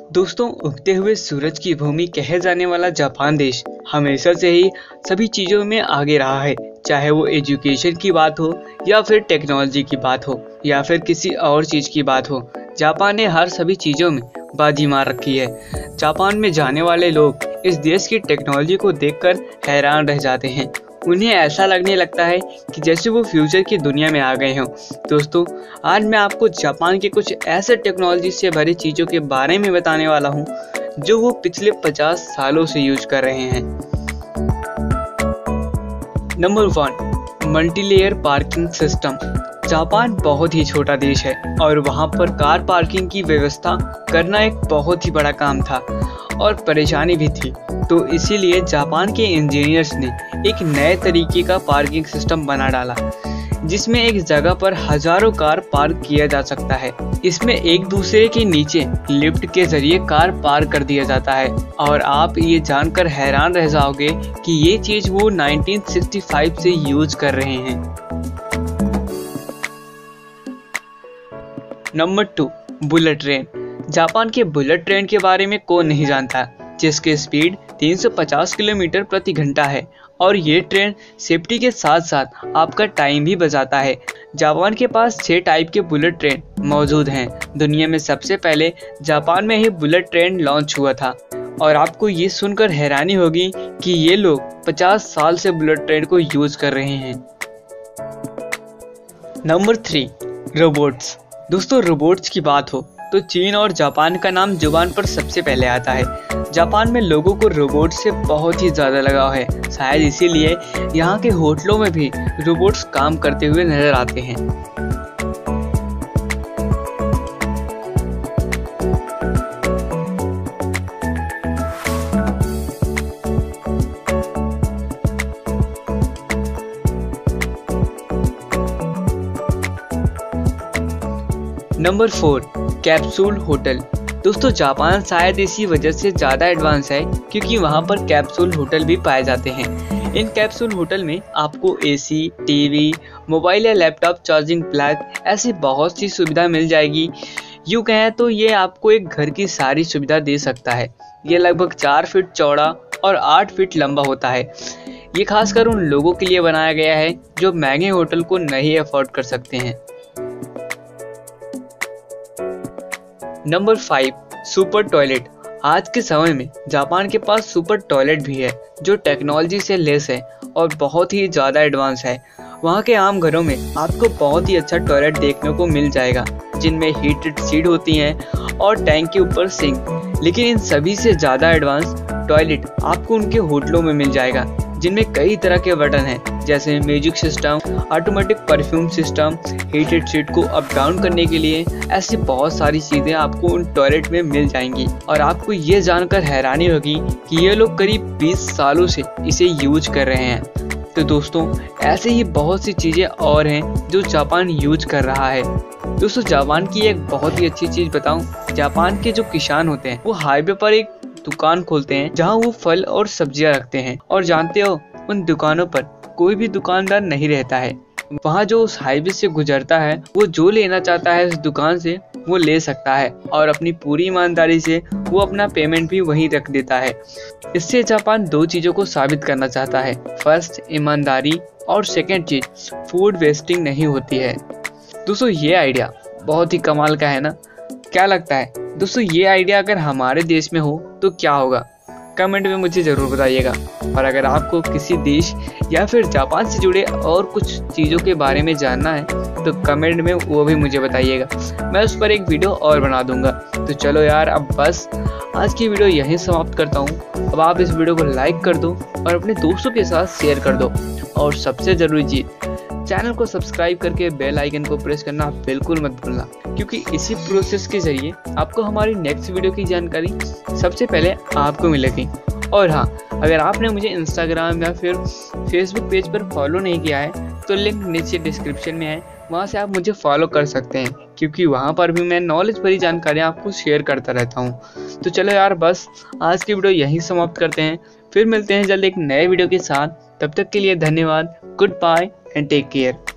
दोस्तों, उगते हुए सूरज की भूमि कहे जाने वाला जापान देश हमेशा से ही सभी चीज़ों में आगे रहा है। चाहे वो एजुकेशन की बात हो या फिर टेक्नोलॉजी की बात हो या फिर किसी और चीज़ की बात हो, जापान ने हर सभी चीज़ों में बाजी मार रखी है। जापान में जाने वाले लोग इस देश की टेक्नोलॉजी को देखकर हैरान रह जाते हैं। उन्हें ऐसा लगने लगता है कि जैसे वो फ्यूचर की दुनिया में आ गए हों। दोस्तों, आज मैं आपको जापान के कुछ ऐसे टेक्नोलॉजी से भरी चीज़ों के बारे में बताने वाला हूं जो वो पिछले 50 सालों से यूज कर रहे हैं। Number 1, multilayer parking system. Japan बहुत ही छोटा देश है और वहाँ पर कार पार्किंग की व्यवस्था करना एक बहुत ही बड़ा काम था और परेशानी भी थी। तो इसीलिए जापान के इंजीनियर्स ने एक नए तरीके का पार्किंग सिस्टम बना डाला, जिसमें एक जगह पर हजारों कार पार्क किया जा सकता है। इसमें एक दूसरे के नीचे लिफ्ट के जरिए कार पार्क कर दिया जाता है और आप ये जानकर हैरान रह जाओगे कि ये चीज वो 1965 से यूज कर रहे हैं। Number 2, bullet train. जापान के बुलेट ट्रेन के बारे में कौन नहीं जानता, जिसकी स्पीड 350 किलोमीटर प्रति घंटा है और ये ट्रेन सेफ्टी के साथ साथ आपका टाइम भी बचाता है। जापान के पास 6 टाइप के बुलेट ट्रेन मौजूद हैं। दुनिया में सबसे पहले जापान में ही बुलेट ट्रेन लॉन्च हुआ था और आपको ये सुनकर हैरानी होगी कि ये लोग 50 साल से बुलेट ट्रेन को यूज कर रहे हैं। Number 3, robots. दोस्तों, रोबोट्स की बात हो तो चीन और जापान का नाम जुबान पर सबसे पहले आता है। जापान में लोगों को रोबोट से बहुत ही ज़्यादा लगाव है। शायद इसीलिए यहाँ के होटलों में भी रोबोट्स काम करते हुए नजर आते हैं। Number 4, capsule hotel. दोस्तों, जापान शायद इसी वजह से ज़्यादा एडवांस है क्योंकि वहाँ पर कैप्सूल होटल भी पाए जाते हैं। इन कैप्सूल होटल में आपको एसी, टीवी, मोबाइल या लैपटॉप चार्जिंग प्लग ऐसी बहुत सी सुविधा मिल जाएगी। यूँ कहें तो ये आपको एक घर की सारी सुविधा दे सकता है। ये लगभग 4 फीट चौड़ा और 8 फीट लंबा होता है। ये खासकर उन लोगों के लिए बनाया गया है जो महंगे होटल को नहीं अफोर्ड कर सकते हैं। Number 5, super toilet. आज के समय में जापान के पास सुपर टॉयलेट भी है जो टेक्नोलॉजी से लेस है और बहुत ही ज़्यादा एडवांस है। वहाँ के आम घरों में आपको बहुत ही अच्छा टॉयलेट देखने को मिल जाएगा, जिनमें हीटेड सीट होती हैं और टैंक के ऊपर सिंक। लेकिन इन सभी से ज़्यादा एडवांस टॉयलेट आपको उनके होटलों में मिल जाएगा, जिनमें कई तरह के बटन हैं, जैसे music system, automatic perfume system, heated seat को अप डाउन करने के लिए। ऐसी बहुत सारी चीज़ें आपको उन टॉयलेट में मिल जाएंगी और आपको ये जानकर हैरानी होगी कि ये लोग करीब 20 सालों से इसे यूज कर रहे हैं। तो दोस्तों, ऐसे ही बहुत सी चीज़ें और हैं जो जापान यूज कर रहा है। दोस्तों, जापान की एक बहुत ही अच्छी चीज़ बताऊँ, जापान के जो किसान होते हैं वो हाईवे पर एक दुकान खोलते हैं जहां वो फल और सब्जियां रखते हैं। और जानते हो, उन दुकानों पर कोई भी दुकानदार नहीं रहता है। वहां जो उस हाईवे से गुजरता है वो जो लेना चाहता है उस दुकान से वो ले सकता है और अपनी पूरी ईमानदारी से वो अपना पेमेंट भी वहीं रख देता है। इससे जापान 2 चीज़ों को साबित करना चाहता है। फर्स्ट, ईमानदारी, और सेकेंड चीज, फूड वेस्टिंग नहीं होती है। दोस्तों, ये आइडिया बहुत ही कमाल का है ना? क्या लगता है दोस्तों, ये आइडिया अगर हमारे देश में हो तो क्या होगा? कमेंट में मुझे ज़रूर बताइएगा। और अगर आपको किसी देश या फिर जापान से जुड़े और कुछ चीज़ों के बारे में जानना है तो कमेंट में वो भी मुझे बताइएगा, मैं उस पर एक वीडियो और बना दूंगा। तो चलो यार, अब बस आज की वीडियो यहीं समाप्त करता हूँ। अब आप इस वीडियो को लाइक कर दो और अपने दोस्तों के साथ शेयर कर दो। और सबसे ज़रूरी चीज़, चैनल को सब्सक्राइब करके बेल आइकन को प्रेस करना बिल्कुल मत भूलना, क्योंकि इसी प्रोसेस के जरिए आपको हमारी नेक्स्ट वीडियो की जानकारी सबसे पहले आपको मिलेगी। और हाँ, अगर आपने मुझे इंस्टाग्राम या फिर फेसबुक पेज पर फॉलो नहीं किया है तो लिंक नीचे डिस्क्रिप्शन में है, वहाँ से आप मुझे फॉलो कर सकते हैं, क्योंकि वहाँ पर भी मैं नॉलेज भरी जानकारियाँ आपको शेयर करता रहता हूँ। तो चलो यार, बस आज की वीडियो यहीं समाप्त करते हैं। फिर मिलते हैं जल्द एक नए वीडियो के साथ। तब तक के लिए धन्यवाद। Goodbye and take care.